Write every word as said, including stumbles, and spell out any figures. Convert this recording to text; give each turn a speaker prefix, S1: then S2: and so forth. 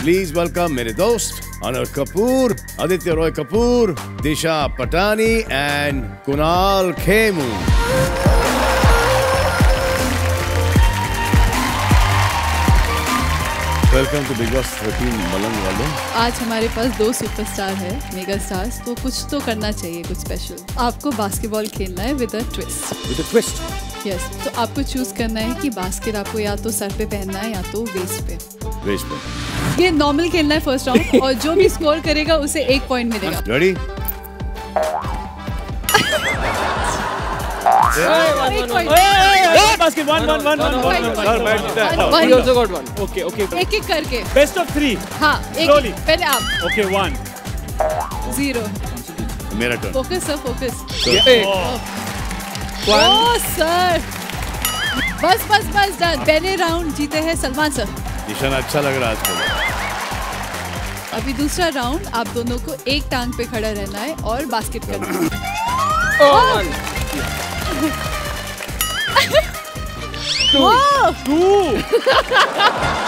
S1: Please welcome मेरे दोस्त Anil Kapoor, Aditya Roy Kapoor, Disha Patani and Kunal Khemu. Welcome to Bigg Boss thirteen Malang वालों।
S2: आज हमारे पास दो सुपरस्टार है, मेगा स्टार्स, तो कुछ तो करना चाहिए, कुछ स्पेशल। आपको बास्केटबॉल खेलना है with a twist.
S1: With a twist?
S2: Yes, तो आपको चूज करना है कि बास्केट आपको या तो सर पे पहनना है या तो वेस्ट पे।
S1: वेस्ट पे।
S2: ये नॉर्मल खेलना है फर्स्ट राउंड, और जो भी स्कोर करेगा उसे एक पॉइंट मिलेगा।
S1: Ready?
S3: Basket one one one one one one.
S1: Sir, मैं जीता है।
S3: He also got one. Okay okay.
S2: एक एक करके।
S3: Best of three.
S2: हाँ, एक
S3: Slowly.
S2: पहले आप।
S3: Okay one.
S2: जीरो।
S1: मेरा turn.
S2: Focus sir, focus.
S3: One.
S2: Oh sir, बस बस बस डन। पहले राउंड जीते हैं सलमान सर।
S1: निशान अच्छा लग रहा है आजकल।
S2: अभी दूसरा राउंड, आप दोनों को एक टांग पे खड़ा रहना है और बास्केट करना है।
S3: Oh one.
S2: Two.
S3: Two.